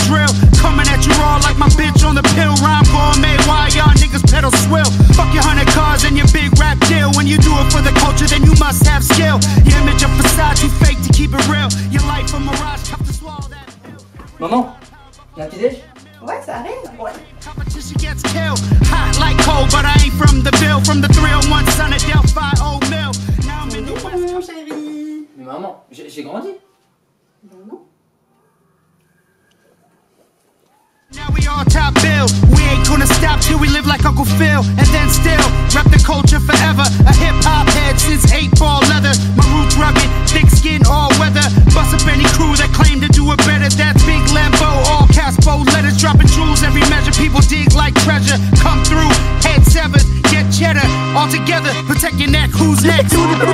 drill. Coming at you raw like my bitch on the pill. Rhyme gourmet, why y'all niggas pedal swill? Fuck your 100 cars and your big rap deal. When you do it for the culture, then you must have skill. Your image of facade, you fake to keep it real. Your life a mirage, tough to swallow that pill. Maman, y'a un petit déj? Ouais, ça arrive. Ouais. Competition gets killed. Hot like cold, but I ain't from the bill. From the 301 son of Delphi, old mill. Now I'm in the West. Mon chéri. Mais maman, j'ai grandi. Ben non. Now we all top bill. We ain't gonna stop till we live like Uncle Phil. And then still, rep the culture forever. A hip-hop head since 8-ball leather. My roots rugged, thick skin, all weather. Bust up any crew that claim to do it better. That's Big Lambo, all Caspo letters. Dropping jewels every measure. People dig like treasure. Come through, head severed, get cheddar. All together, protect your neck. Who's next?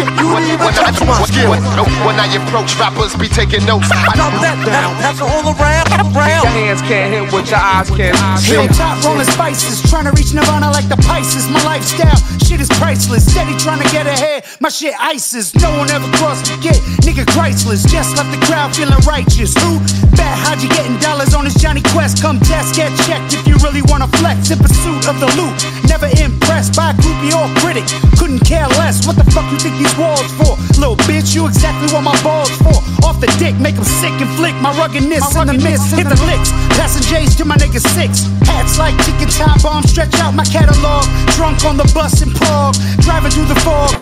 When I approach, rappers be taking notes. I Drop that down, pass it all around. your hands can't hit what your eyes can see. Here on top, rolling spices, trying to reach Nirvana like the Pisces. My lifestyle, shit is priceless. Steady trying to get ahead, my shit ISIS. No one ever crossed the gate, nigga Christless. Just left the crowd feeling righteous. Who? Bad Haji getting dollars on his Johnny Quest. Come test, get checked if you really wanna flex. In pursuit of the loot, never impressed by a groupie or critic. Couldn't care less, what the fuck you think these walls for? Little bitch, you exactly what my balls for. Off the dick, make them sick and flick. My ruggedness in the mist, hit the licks. Passing J's to my nigga 6. Hats like chicken time bomb, stretch out my catalog. Drunk on the bus in Prague, driving through the fog.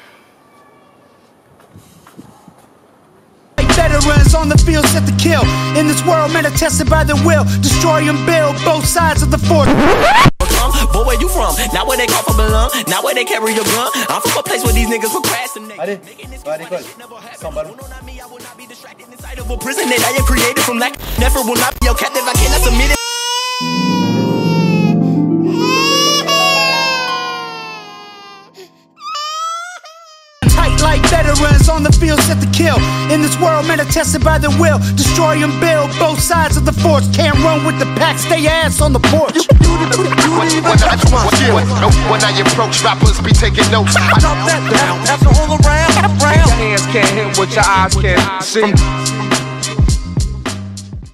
Veterans on the field set to kill. In this world, men are tested by the will. Destroy and build both sides of the fort. But where you from? Now where they call for belong? Now where they carry your gun? I'm from a place where these niggas procrastinate. Allez, va à l'école, sans ballon. I will not be distracted inside of a prison that I am created from lack. Never will not be your captive. I cannot submit it. Like veterans on the field set to kill. In this world, men are tested by the will. Destroy and build both sides of the force. Can't run with the pack, stay your ass on the porch. When I approach, rappers be taking notes. I Drop that down, pass it all around. your hands can't hit what your eyes can see.